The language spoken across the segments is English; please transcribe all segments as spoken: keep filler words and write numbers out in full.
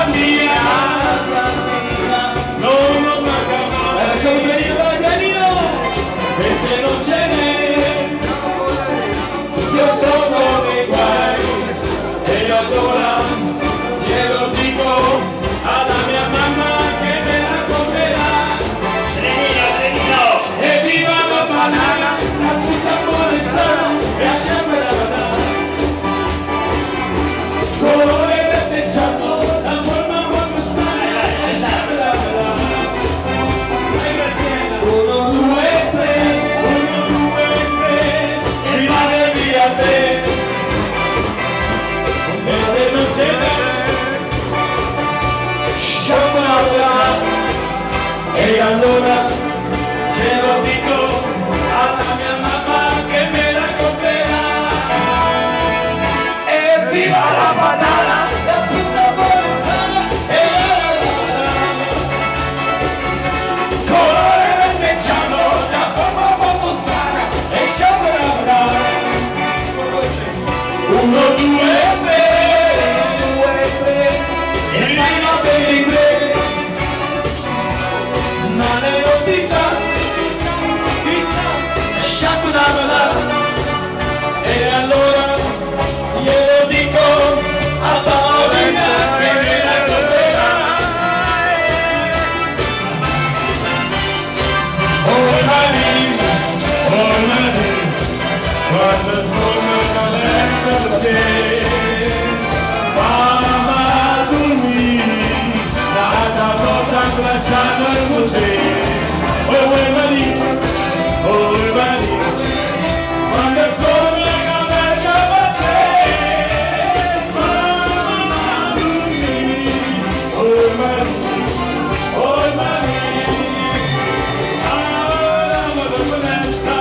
mia, non lo manca mai. Ecco il baganino, e se non ce n'è, io sono nei guai. E allora glielo dico alla mia mamma che me la comprerà. Trenino, trenino! Evviva la banana, la puzza buona e sana, e a sempre la banana. Colore verdeggiato, la forma molto sana, e a sempre la banana. Uno, due, tre, uno, due, tre, e rimane via te. E se non c'è scioccolata, e allora ce lo dico alla mia mamma che me la comprerà. Evviva la banana, la frutta buona e sana, e la colore verdeggiato, la forma molto strana, e scioccolata. Uno, due, tre, due, tre, e prima per i tre, ma le novità, chissà, sciacquo da banana. E allora glielo dico a Paolina che me la comprerà. Oh Marina, oh Marina, quando sono calenda da te, mamma dormì, la volta abbracciando il museo. Oh Marina, oh Marina, quando sono la caverna da te, mamma dormì. Oh Marina, oh Marina, ah, la bellezza,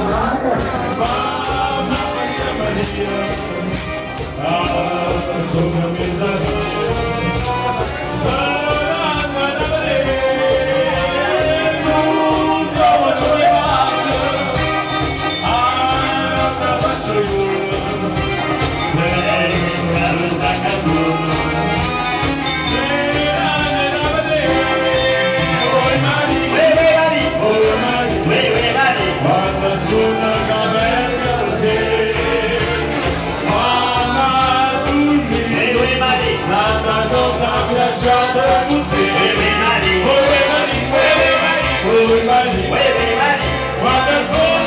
mamma Maria, ah, sono mezzanotte, sarà da vedere, non trovo le pace, ah, la faccio io, sei una rosa caduta, sei da vedere, oh Maria, oh Maria, quando sono caverna da te, mamma dormì, la notte abbracciata con te, oh Maria, oh Maria, quando sono